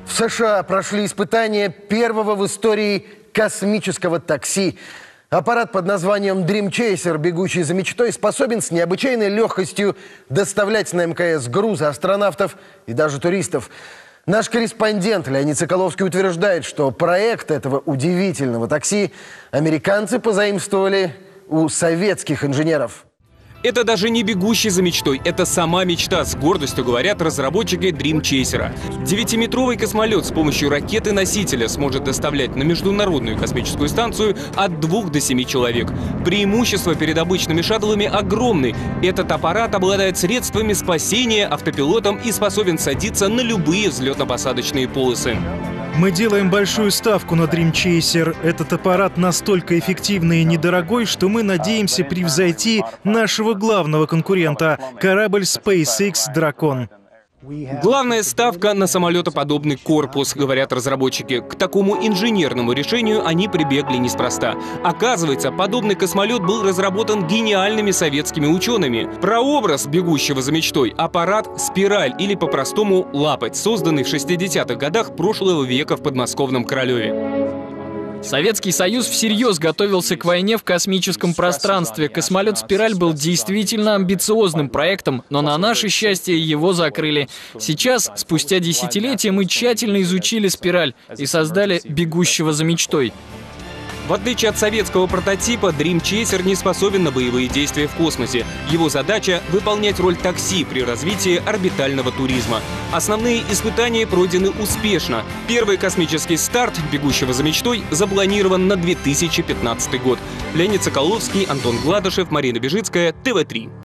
В США прошли испытания первого в истории космического такси. Аппарат под названием Dream Chaser, бегущий за мечтой, способен с необычайной легкостью доставлять на МКС грузы астронавтов и даже туристов. Наш корреспондент Леонид Соколовский утверждает, что проект этого удивительного такси американцы позаимствовали у советских инженеров. Это даже не бегущий за мечтой, это сама мечта, с гордостью говорят разработчики Dream Chaser. 9-метровый космолет с помощью ракеты-носителя сможет доставлять на Международную космическую станцию от 2 до 7 человек. Преимущества перед обычными шаттлами огромны. Этот аппарат обладает средствами спасения, автопилотом и способен садиться на любые взлетно-посадочные полосы. Мы делаем большую ставку на Dream Chaser. Этот аппарат настолько эффективный и недорогой, что мы надеемся превзойти нашего главного конкурента – корабль SpaceX «Дракон». Главная ставка на самолетоподобный корпус, говорят разработчики. К такому инженерному решению они прибегли неспроста. Оказывается, подобный космолет был разработан гениальными советскими учеными. Прообраз бегущего за мечтой – аппарат «Спираль» или по-простому «Лапоть», созданный в 60-х годах прошлого века в подмосковном Кролеве. Советский Союз всерьез готовился к войне в космическом пространстве. Космолет «Спираль» был действительно амбициозным проектом, но на наше счастье его закрыли. Сейчас, спустя десятилетия, мы тщательно изучили «Спираль» и создали бегущего за мечтой. В отличие от советского прототипа, Dream Chaser не способен на боевые действия в космосе. Его задача — выполнять роль такси при развитии орбитального туризма. Основные испытания пройдены успешно. Первый космический старт бегущего за мечтой запланирован на 2015 год. Леонид Соколовский, Антон Гладышев, Марина Бежицкая, ТВ3.